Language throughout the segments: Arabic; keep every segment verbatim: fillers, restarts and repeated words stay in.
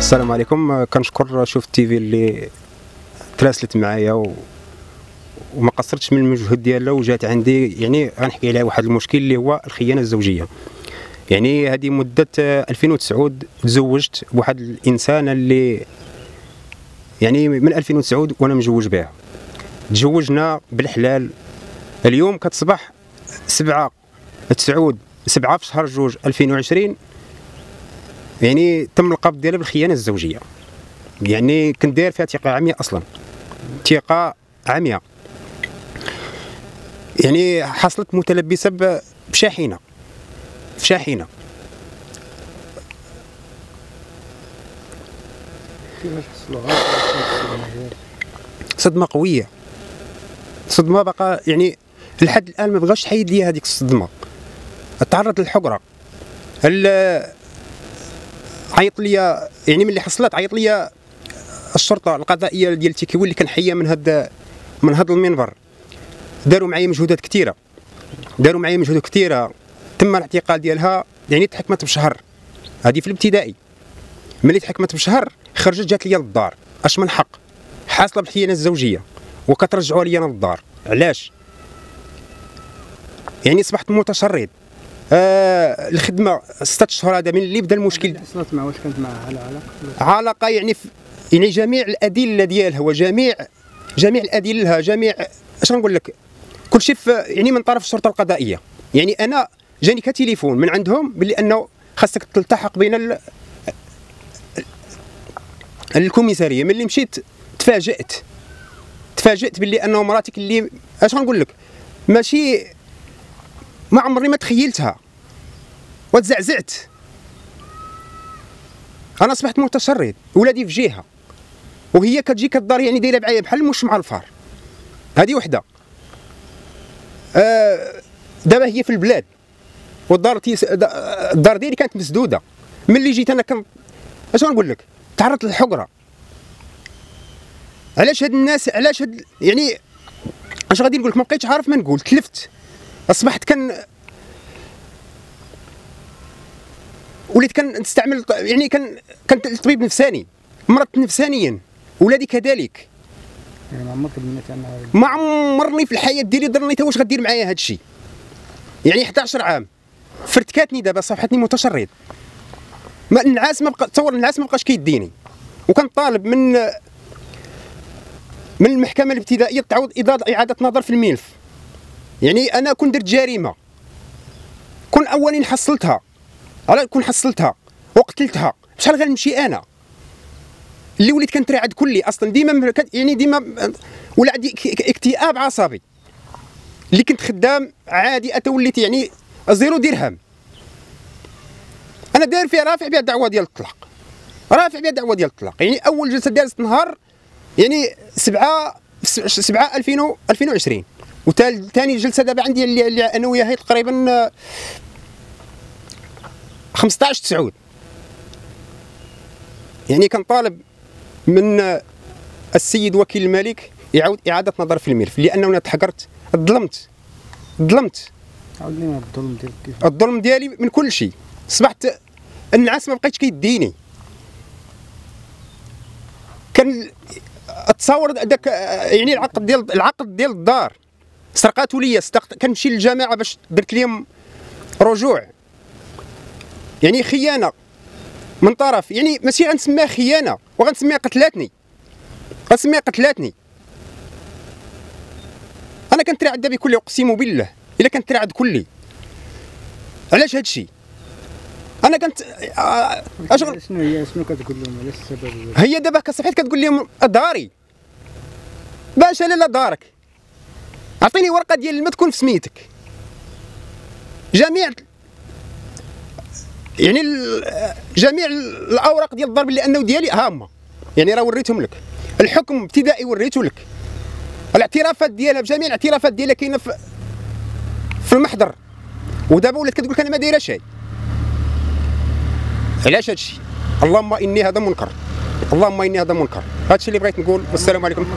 السلام عليكم. كنشكر شوف تي في اللي تراسلت معايا و... وما قصرتش من المجهود ديالها وجات عندي. يعني غنحكي على واحد المشكل اللي هو الخيانه الزوجيه. يعني هذه مده ألفين وتسعة تزوجت بواحد الانسانه اللي يعني من ألفين وتسعة وانا مزوج بها. تزوجنا بالحلال. اليوم كتصبح سبعة تسعود سبعة في شهر جوج ألفين وعشرين يعني تم القبض ديالها بالخيانه الزوجيه. يعني كنت داير فيها ثقه عمياء اصلا، ثقه عمياء. يعني حصلت متلبسه بشاحنه في شاحنه. كيفاش حصلوها؟ صدمه قويه، صدمه بقى يعني لحد الان ما بغاش تحيد لي هذيك الصدمه. تعرض للحقره. عيط لي يعني ملي حصلت عيط لي الشرطه القضائيه ديال تيكيوي اللي كنحيا من هذا من هذا المنبر. داروا معايا مجهودات كثيره، داروا معايا مجهودات كثيره. تم الاعتقال ديالها يعني تحكمت بشهر. هذه في الابتدائي. ملي تحكمت بشهر خرجت جات لي للدار. اش من حق؟ حاصله بالخيانه الزوجيه وكترجعوا لي انا للدار. علاش؟ يعني اصبحت متشرد. آه الخدمه ستة اشهر. هذا من اللي بدا المشكل. حصلت مع واش كانت معها على علاقه؟ علاقه يعني في يعني جميع الادله ديالها وجميع جميع الادله جميع اش غنقول لك كل شيء يعني من طرف الشرطه القضائيه. يعني انا جاني كتليفون من عندهم باللي انه خاصك تلتحق بين ال... الكوميساريه. ملي مشيت تفاجات تفاجات باللي انه مراتك اللي اش غنقول لك ماشي ما عمري ما تخيلتها وتزعزعت. انا اصبحت متشرد. ولادي في جهه وهي كتجي كدار يعني دايره معايا بحال المش مع الفار. هذه وحده. آه دابا هي في البلاد والدار تيس... الدار ديالي كانت مسدوده. ملي جيت انا كنت اش غنقول لك تعرضت للحقره. علاش هاد الناس علاش هاد يعني اش غادي نقول لك ما بقيتش عارف ما نقول. تلفت. اصبحت كان وليت كنستعمل يعني كان كنت طبيب نفساني. مرضت نفسانيا. ولادي كذلك. يعني ما عمرك ظنيتي انها ما عمرني في الحياه ديالي ظنيت واش غدير معايا هذا الشيء. يعني إحدى عشر عام فرتكاتني. دابا صبحتني متشرد. ما النعاس ما بقى تصور النعاس ما بقاش كيديني. وكنطالب من من المحكمه الابتدائيه تعود اعاده نظر في الملف. يعني انا كون درت جريمه كون اولين حصلتها على كون حصلتها وقتلتها شحال غنمشي انا اللي وليت كنترعد كلي اصلا ديما يعني ديما ولا عندي اكتئاب عصبي. اللي كنت خدام عادي اتا وليت يعني زيرو درهم. انا داير فيها رافع بها دعوه ديال الطلاق. رافع بها دعوه ديال الطلاق. يعني اول جلسه دازت نهار يعني سبعة سبعة ألفين وعشرين. وثاني جلسه دابا عندي اللي, اللي انا وياها تقريبا خمسطاش تسعود. يعني كنطالب من السيد وكيل الملك يعاود اعاده نظر في الملف لانه انا تحقرت. ظلمت ظلمت عاود لينا الظلم ديالك. كيف الظلم ديالي من كل شيء. اصبحت النعاس ما بقيتش كيديني. كان اتصور داك يعني العقد ديال العقد ديال الدار سرقاتو ليا. كنمشي للجماعه باش درت لهم رجوع. يعني خيانه من طرف يعني ماشي غنسميها خيانه وغنسميها قتلاتني. غنسميها قتلاتني. انا كنترعد دابا كلي اقسم بالله الا كنترعد كلي. علاش هذا الشيء؟ انا كنت اشغل شنو هي شنو كتقول لهم علاش السبب؟ هي دابا كصحيت كتقول لهم داري باش انا لا دارك. اعطيني ورقه ديال ما تكون في سميتك. جميع يعني جميع الاوراق ديال الضرب اللي انه ديالي هامه. يعني راه وريتهم لك. الحكم ابتدائي وريته لك. الاعترافات ديالها بجميع الاعترافات ديالها كاينه في في المحضر. ودابا ولات كتقول لك انا ما دايره شيء. علاش هادشي؟ اللهم اني هذا منكر. اللهم اني هذا منكر. هادشي اللي بغيت نقول. والسلام عليكم.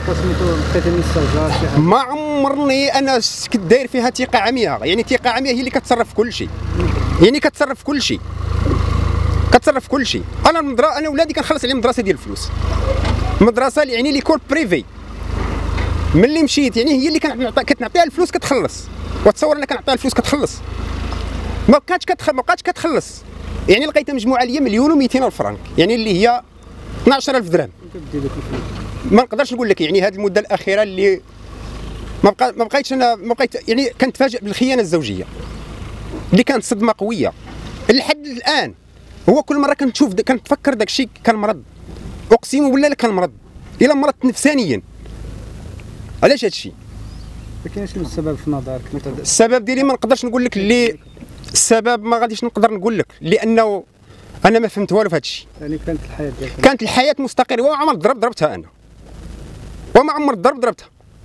ما عمرني انا كنت داير فيها ثقه عمياء. يعني ثقه عمياء هي اللي كتصرف في كل شيء. يعني كتصرف في كل شيء. كتصرف في كل شيء. انا المدرسه انا ولادي كنخلص عليهم مدرسه ديال الفلوس، مدرسه اللي يعني ليكول بريفي. ملي مشيت يعني هي اللي كنعطي كتنعطيها الفلوس كتخلص، وتصور انا كنعطيها الفلوس كتخلص، ما بقاتش كتخلص ما بقاتش كتخلص. يعني لقيتها مجموعه ليا مليون ومئتين الف فرنك، يعني اللي هي اثناش ألف درهم. ما نقدرش نقول لك يعني هذه المده الاخيره اللي ما بقى ما بقيتش انا ما بقيت يعني كنتفاجئ بالخيانه الزوجيه اللي كانت صدمه قويه لحد الان. هو كل مره كنتشوف كنتفكر داك الشيء كنمرض، اقسم بالله كنمرض الا مرضت نفسانيا. علاش هذا الشيء؟ لكن شنو السبب في نظرك؟ السبب ديالي ما نقدرش نقول لك اللي السبب ما غاديش نقدر نقول لك، لانه انا ما فهمت والو في هذا الشيء. يعني كانت الحياه ديالك كانت الحياه مستقره، وما عمر الضرب ضربتها انا، وما عمر الضرب ضربتها.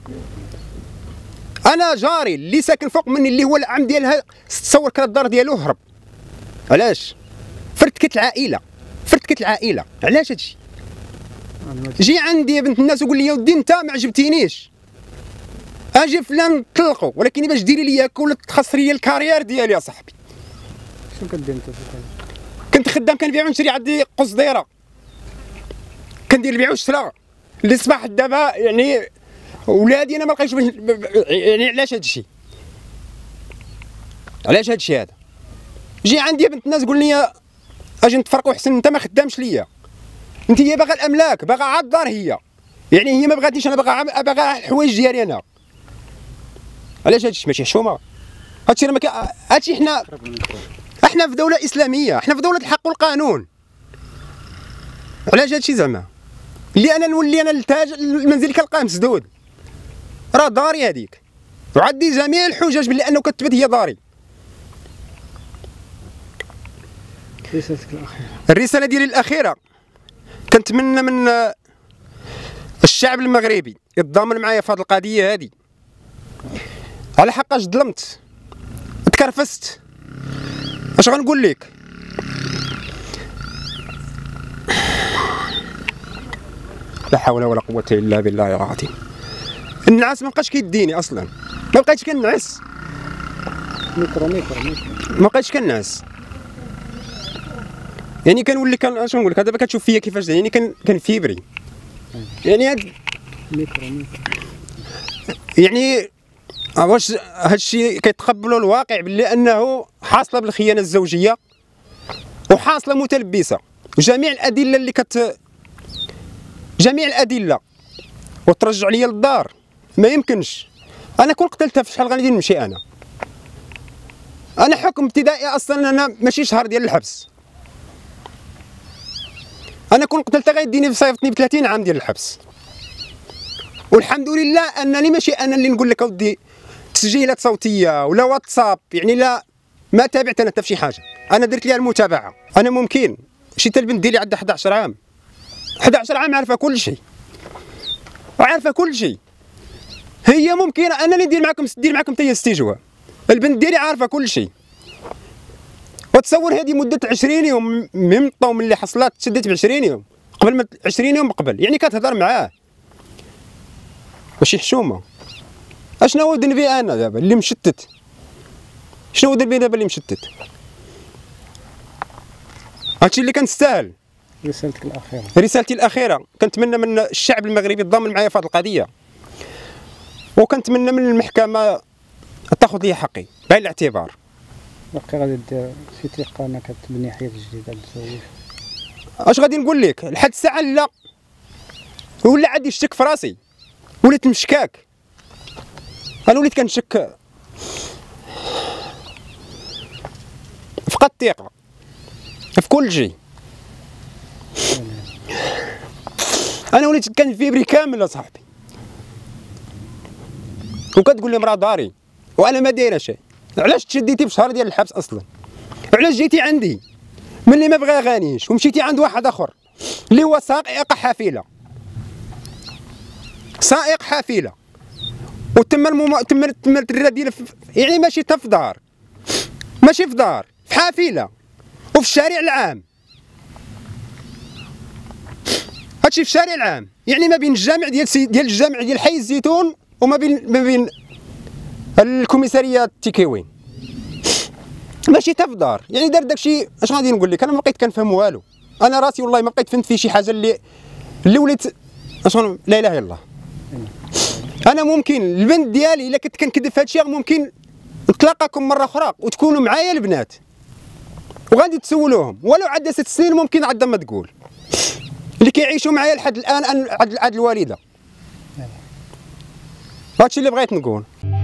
انا جاري اللي ساكن فوق مني اللي هو العم ديالها تصور كان الدار ديالو هرب. علاش؟ فرتكت العائله، فرتكت العائله. علاش هذا الشيء؟ جي عندي يا بنت الناس وقول لي يا ودي انت ما عجبتينيش، اجي فلان نطلقوا، ولكن باش ديري لي كل تخسري الكارير ديالي يا صاحبي. شنو كدير انت؟ كنت خدام كنبيع ونشري، عندي قصديره كندير البيع والشراء اللي صباح دابا يعني ولادي انا ما لقيتش يعني. علاش هذا الشيء؟ علاش هذا الشيء هذا؟ جي عندي يا بنت الناس قول لي اجي نتفرقوا حسن، انت ما خدامش ليا، انت هي باغا الاملاك، باغا عاد الدار هي، يعني هي ما بغاتنيش انا، باغا باغا الحوايج ديالي انا. علاش هذا الشيء؟ ماشي حشومه هادشي، راه ما كا هادشي. حنا احنا في دوله اسلاميه، احنا في دوله الحق والقانون. علاش هذا الشيء زعما؟ اللي انا نولي انا التاج المنزل كنلقاه مسدود، راه داري هذيك، وعندي جميع الحجج باللي انه كتبت هي داري. رسالتك الاخيره؟ الرساله ديالي الاخيره كنتمنى من الشعب المغربي يتضامن معايا في هذه القضيه هذه، على حقاش ظلمت، تكرفست. اش غنقول لك؟ لا حول ولا قوه الا بالله العظيم. النعاس ما بقاش كيديني اصلا، ما بقيتش كنعس. ميكرو ميكرو ميكرو ما بقيتش كنعس. يعني كنولي كان اش نقول لك، دابا كتشوف فيا كيفاش يعني كان كنفيبري. يعني هاد ميكرو ميكرو يعني واش هاد الشيء كيتقبلوا الواقع باللي انه حاصله بالخيانه الزوجيه وحاصله متلبسه، وجميع الادله اللي كت جميع الادله وترجع لي للدار ما يمكنش. انا كون قتلتها في شحال غادي نمشي انا؟ انا حكم ابتدائي اصلا انا ماشي شهر ديال الحبس. انا كون قتلتها غيديني بصيفطني ب ثلاثين عام ديال الحبس. والحمد لله انني ماشي انا اللي نقول لك اودي تسجيلات صوتيه ولا واتساب، يعني لا، ما تابعت انا حتى في شي حاجه، انا درت ليها المتابعه. انا ممكن شي حتى البنت ديالي عندها حداش عام، حداش عام عارفه كل شيء، وعارفه كل شيء. هي ممكن انا اللي ندير معكم ندير معكم حتى هي استجواب، البنت ديالي عارفه كل شيء. وتصور هذه مده عشرين يوم من من اللي حصلت، تشدت ب عشرين يوم قبل ما عشرين يوم قبل، يعني كتهضر معاه ماشي حشومه. اشنا هو ذنبي انا دابا اللي مشتت؟ شنو هو ذنبي دابا اللي مشتت؟ هادشي اللي كنستاهل. رسالتك الاخيره؟ رسالتي الاخيره كنتمنى من الشعب المغربي يتضامن معايا في هذه القضيه، وكنتمنى من المحكمه تاخذ لي حقي بعين الاعتبار. باقي غادي دير شي ثقه انك تبني حياه جديده للزوج؟ اش غادي نقول لك؟ لحد الساعه لا، ولا عندي الشك في راسي، وليت مشكاك. انا وليت كنشك، فقدت الثقه في كل شيء. انا وليت كنفيبري كامل يا صاحبي، وكتقول لي مرا داري وانا ما دايره شيء. علاش تشديتي في شهر ديال الحبس اصلا؟ علاش جيتي عندي ملي ما بغاغانيش ومشيتي عند واحد اخر اللي هو سائق حافله، سائق حافله، وتم المم... تم تم الدرا ديال يعني ماشي حتى في دار، ماشي في دار، في حافله وفي الشارع العام. هادشي في الشارع العام، يعني ما بين الجامع ديال سي... ديال الجامع ديال حي الزيتون وما بين ما بين الكوميساريه تيكيوين. ماشي تا في الدار، يعني دار داكشي. اش غادي نقول لك، انا ما بقيت كنفهم والو. انا راسي والله ما بقيت فهمت في شي حاجه اللي اللي وليت اش لا اله الا الله. انا ممكن البنت ديالي الا كنت كنكذب في هادشي ممكن نتلاقاكم مره اخرى وتكونوا معايا البنات وغادي تسولوهم، ولو عندها ست سنين ممكن عندها ما تقول اللي كيعيشوا معايا لحد الان عند الوالده. هادشي اللي بغيت نقول.